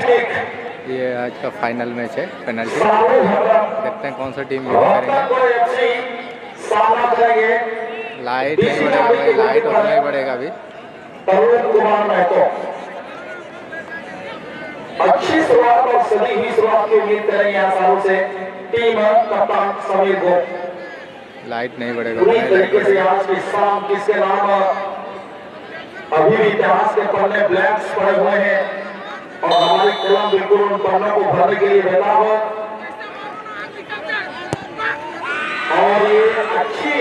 ये आज का फाइनल मैच है पेनल्टी। देखते हैं कौन सा टीम विन करेंगे। लाइट नहीं बढ़ेगा भाई, लाइट उतना नहीं बढ़ेगा अभी। अच्छी शुरुआत और सही ही शुरुआत की उम्मीद करें यहाँ सालों से टीम कप्तान समीर को। लाइट नहीं बढ़ेगा पूरी तरीके से आज की शाम किसके नाम अभी भी इतिहास के पन्ने ब्लैंक्स पड़े हुए हैं और हमारी कलम बिल्कुल उन पन्नों को भरने के लिए बेताब है। और ये अच्छी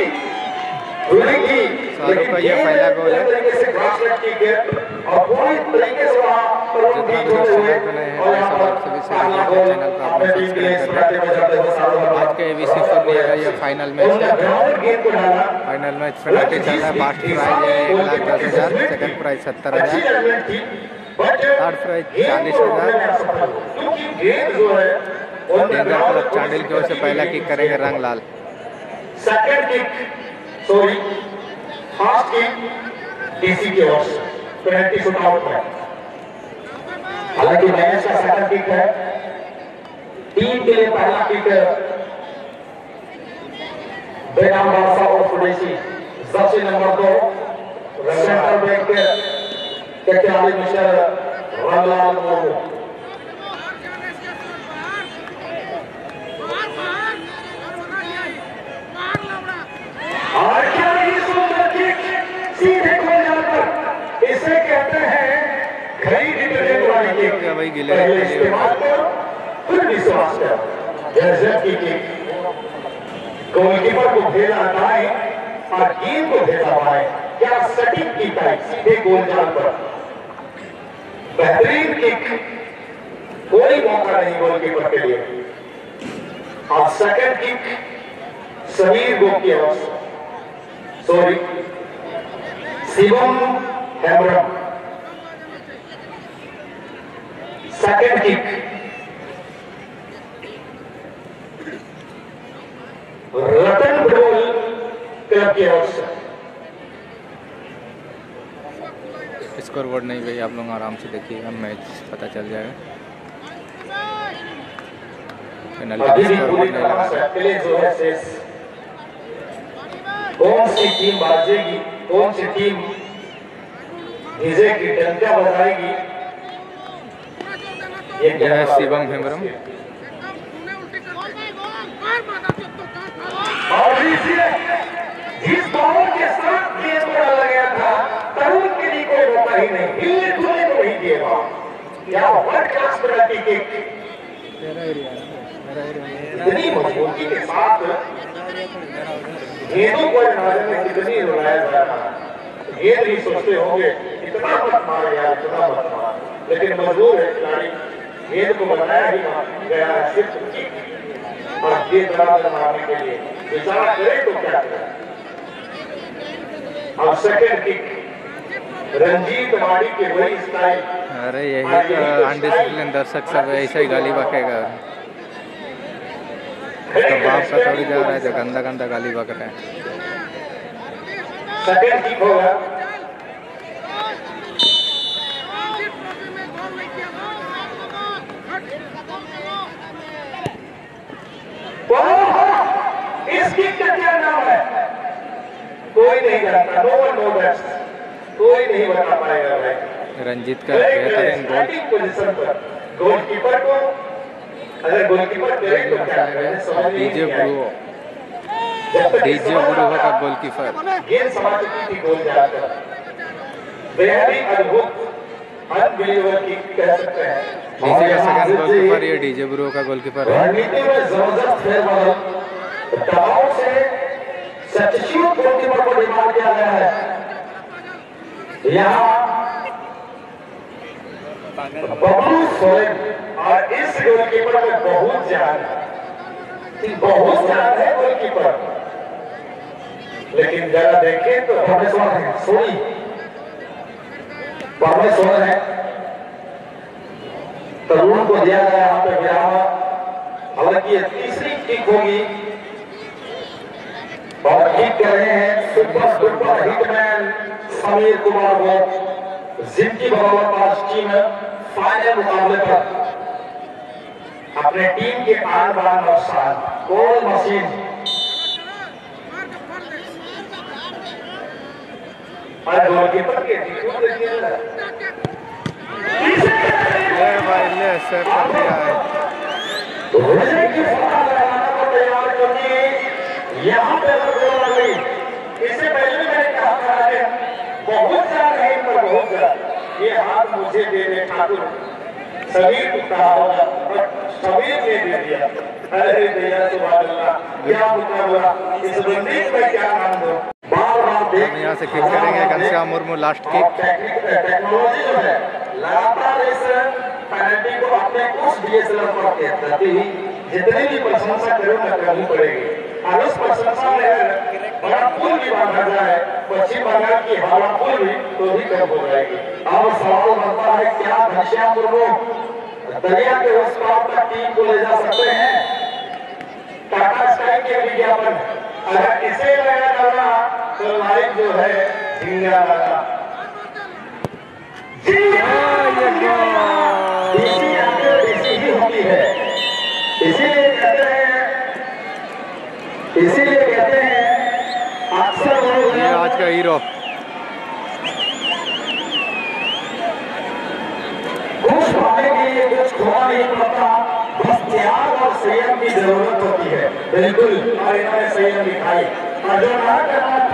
शाहरुख का ये पहला गोल है। और पूरी तरीके से वहाँ जितना भी लोग चैनल पर नए हैं सब आप सभी से चैनल पर अपने सब्सक्राइब करें। आज के ABC फुटबॉल का ये फाइनल मैच है। फाइनल मैच पेनल्टी चल रहा है। फर्स्ट प्राइज है 1,10,000, second prize 70,000, third prize 40,000। Danger club Chandil की ओर से पहला किक करेंगे Ranglal. Second kick sorry first kick DC की ओर से पेनल्टी शूटआउट है। हालांकि मैच का सेकंड किक है, टीम के लिए पहला किक बेनाम बादशाह और फुडेसी जर्सी नंबर 2 सेंटर बैक के खिलाड़ी मिस्टर रंगलाल मोमो। और क्या ये सुंदर किक सीधे गोल जाकर इसे कहते हैं घड़ी डिटर्जेंट वाली किक। भाई गिले इस्तेमाल कर फिर विश्वास कर गजब की किक। गोलकीपर को भेजा दाएं और गेंद को भेजा बाएं। क्या सटीक किक है सीधे गोल जाल पर। बेहतरीन किक, कोई मौका नहीं गोलकीपर के लिए। और सेकंड किक समीर गोप की ओर से sorry Shivam Hembram. Second kick Ratan football club की ओर से। स्कोर बोर्ड नहीं भाई, आप लोग आराम से देखिएगा, मैच पता चल जाएगा। पेनल्टी स्कोर बोर्ड नहीं लगा। कौन सी टीम बाजेगी, कौन सी टीम भिजेगी, डंका बजाएगी। यह है शिवम हेम्ब्रम। और जिस बॉलर के साथ गेंद को डाला गया था तरुण के लिए कोई मौका ही नहीं, हिलने डुलने को नहीं दिएगा। क्या वर्ल्ड क्लास पेनल्टी किक, इतनी मजबूती के साथ गेंदों को नजर में कितनी रुलाया जा रहा है। गेंद ही सोचते होंगे इतना मत मार यार, इतना मत मार, लेकिन मजबूर है खिलाड़ी। गेंद को बनाया ही गया है सिर्फ किक और गेंद बराबर मारने के लिए। विचार करे तो क्या करे। अब सेकंड किक रंजीत माड़ी के वही स्टाइल। अरे यही तो अनडिसिप्लिन दर्शक सब ऐसा ही गाली बकेगा। उसका बाप का थोड़ी जा रहा है जो गंदा गंदा गाली बक रहा है। सेकंड किक होगा। इस किक का क्या नाम है कोई नहीं जानता। नो वन नोस, कोई नहीं बता पाएगा भाई। रंजीत का बेहतरीन गोल। पोजीशन पर गोलकीपर को अगर गोलकीपर करे तो क्या करें। डीजे ब्रूओ का गोलकीपर। गेंद समाज की गोल जाकर बेहद ही अद्भुत अनबिलीवेबल किक कह सकते हैं। डीजे का सेकंड गोलकीपर ये डीजे ब्रूओ का गोलकीपर है। रणनीति में जबरदस्त फेरबदल, दबाव से सब्स्टिट्यूट गोलकीपर को डिमांड किया गया है। यहाँ बबलू सोरेन और इस गोलकीपर में बहुत जान है, बहुत जान है गोलकीपर। लेकिन जरा देखें तो परमेश्वर है, सोनी परमेश्वर है। तरुण को दिया गया यहाँ पे विराम। हालांकि ये तीसरी किक होगी और किक कर रहे हैं super super hitman Sameer Kumar को। जिनकी बगौलत आज टीम फाइनल मुकाबले पर अपने टीम के आन बान और शान गोल मशीन और गोलकीपर के ले भाई ले से कर दिया है। तैयार करनी यहाँ पे गोल लग गई। इससे पहले भी मैंने कहा था कि बहुत ज्यादा पर बहुत ज्यादा ये हाथ मुझे दे दे ठाकुर समीर को कहा होगा बट समीर ने दे दिया। अरे भैया सुभान अल्लाह क्या मुकाबला इस बंदी को क्या नाम दो। हम यहाँ से किक करेंगे Ghanshyam Murmu last kick. Technology जो है लगातार इस पेनल्टी को अपने उस डीएसएलआर पर कहती हुई जितनी भी प्रशंसा करो न करनी पड़ेगी। और उस प्रशंसा में बड़ा पुल भी बांधा जाए पश्चिम बंगाल की हवा पुल भी तो भी कम हो जाएगी। अब सवाल बनता है क्या घनश्याम मुर्मू दरिया के उस पार तक टीम को ले जा सकते हैं। टाटा स्काई के विज्ञापन अगर इसे लगा डाला तो लाइव जो है झींगा लगा होती है। इसीलिए कहते हैं अक्सर लोग ये आज का हीरो खुश होने के लिए कुछ खोना नहीं पड़ता, बस त्याग और संयम की जरूरत होती है। बिल्कुल और इन्होंने संयम दिखाई और जो ना करना